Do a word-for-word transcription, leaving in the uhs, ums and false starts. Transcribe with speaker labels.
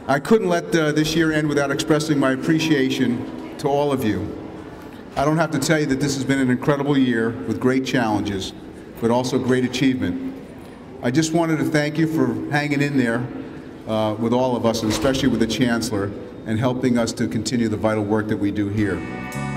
Speaker 1: I couldn't let uh, this year end without expressing my appreciation to all of you. I don't have to tell you that this has been an incredible year with great challenges, but also great achievement. I just wanted to thank you for hanging in there uh, with all of us, and especially with the Chancellor, and helping us to continue the vital work that we do here.